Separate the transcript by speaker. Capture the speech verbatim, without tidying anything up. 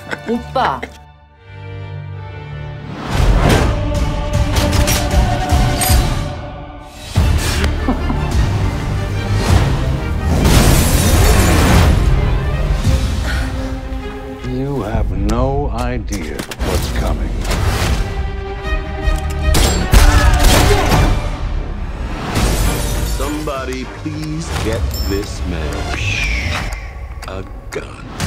Speaker 1: 오빠.
Speaker 2: You have no idea what's coming.
Speaker 3: Somebody please get this man a gun.